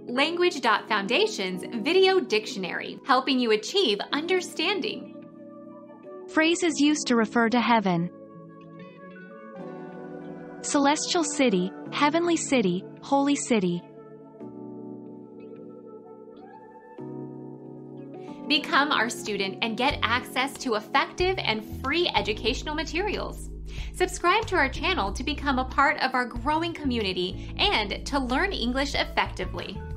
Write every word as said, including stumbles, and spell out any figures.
Language dot Foundation's Video Dictionary, helping you achieve understanding. Phrases used to refer to heaven. Celestial city, heavenly city, holy city. Become our student and get access to effective and free educational materials. Subscribe to our channel to become a part of our growing community and to learn English effectively.